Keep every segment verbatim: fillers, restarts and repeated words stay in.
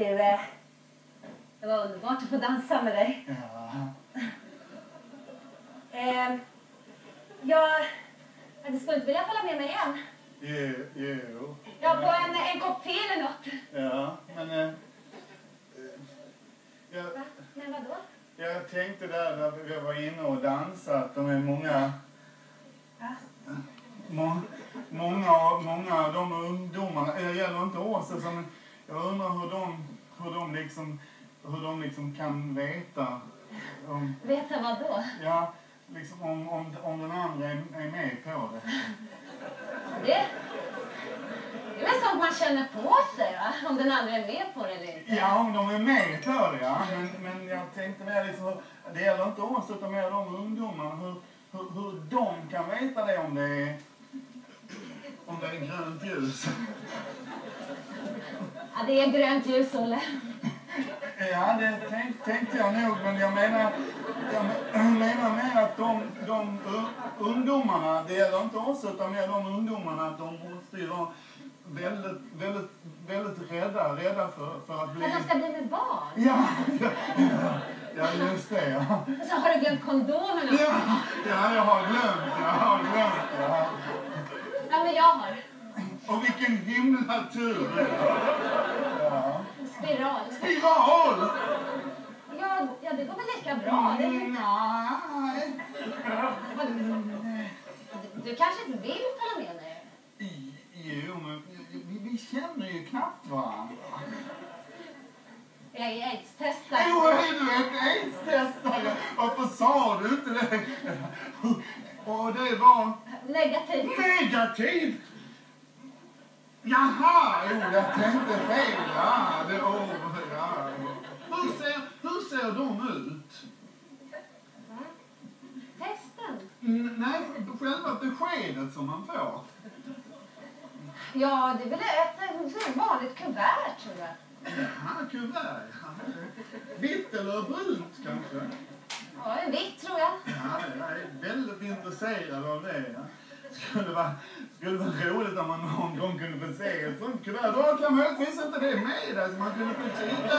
du, eh, det var underbart att få dansa med dig. Ja. Eh, jag, du skulle inte vilja följa med mig hem? Jo, jo. Ja, på en, en kopp te eller något. Ja, men... Eh, jag, Va? Men vadå? jag tänkte där när vi var inne och dansat, att de är många... Va? Må, många, många av de ungdomarna, det gäller inte oss, alltså, jag undrar hur de, hur de liksom, hur de liksom kan veta om, Veta vad då? ja, liksom om, om, om den andra är, är med på det. Det, det är väl sånt man känner på sig, va? Om den andra är med på det eller inte. Ja, om de är med på det, ja. Men, men jag tänkte mer liksom, det gäller inte oss utan mer de ungdomarna, hur, hur, hur de kan veta det om det är, om det är grönt ljus. Ja, det är grönt ljus, Olle. Ja, det tänk, tänkte jag nog, men jag menar, jag menar mer att de, de ungdomarna, det gäller inte oss utan mer de ungdomarna, att de måste ju vara väldigt, väldigt, väldigt rädda, rädda för, för att bli... Att de ska bli med barn? Ja, ja, ja, just det, ja. Och så har du glömt kondomerna? Ja, ja, jag har glömt, jag har glömt, ja. Ja, men jag har. Och vilken himla tur! Ja. Spiral. Spiral! Ja, ja, det går väl lika bra. Det... Mm, nej. Du, du kanske inte vill följa med mig? Jo, men vi, vi känner ju knappt varandra. Jag är aids-testad. Jo, är du ett aids-testare? Varför sa du inte det? Och det var... Negativt. Negativt? Jaha, jo, jag tänkte fel. Ja, det, oh, ja. Hur, ser, hur ser de ut? Va? Testen? Mm, nej, själva beskedet som man får. Ja, det är väl ett, ett vanligt kuvert, tror jag. Jaha, kuvert. Vitt eller brunt kanske? Ja, en vitt, tror jag. Ja, jag är väldigt intresserad av det. Ja. Skulle vara, skulle vara roligt om man någon gång kunde få se ett sånt kuvert. Då kan möjligtvis inte det med där så man kunde få kika.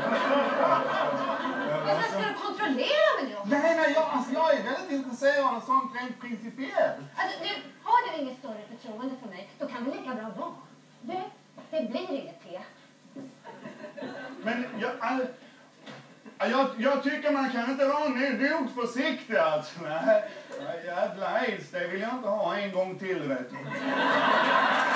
Jag ska du kontrollera mig nu? Nej, nej, jag, alltså, jag är väldigt intresserad av sånt rent principiellt. Alltså, nu, har du inget större förtroende för mig, då kan vi lika bra vara. Du, det blir inget te. Men jag, all, jag, jag tycker man kan inte vara nog försiktig alltså. Nej, jävla aids, det vill jag inte ha en gång till, vet du.